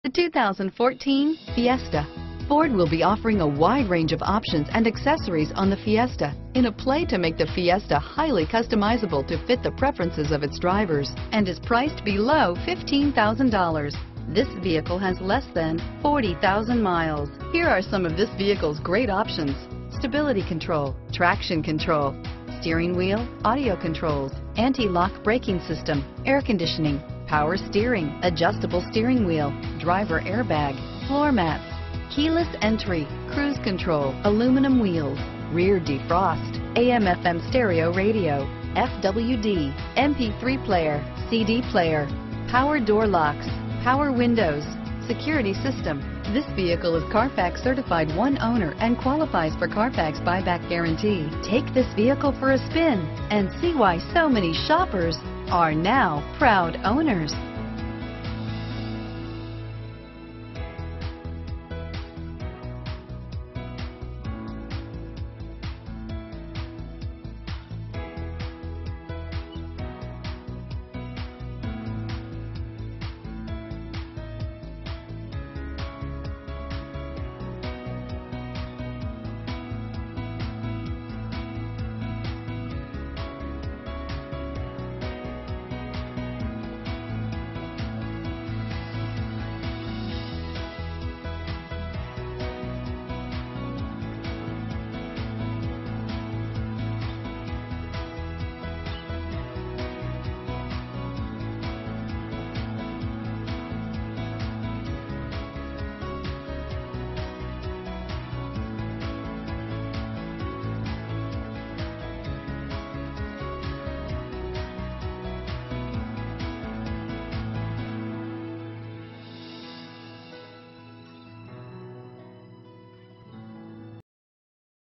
The 2014 Fiesta. Ford will be offering a wide range of options and accessories on the Fiesta in a play to make the Fiesta highly customizable to fit the preferences of its drivers and is priced below $15,000. This vehicle has less than 40,000 miles. Here are some of this vehicle's great options: stability control, traction control, steering wheel audio controls, anti-lock braking system, air conditioning, power steering, adjustable steering wheel, driver airbag, floor mats, keyless entry, cruise control, aluminum wheels, rear defrost, AM/FM stereo radio, FWD, MP3 player, CD player, power door locks, power windows, security system. This vehicle is Carfax certified one owner and qualifies for Carfax buyback guarantee. Take this vehicle for a spin and see why so many shoppers are now proud owners.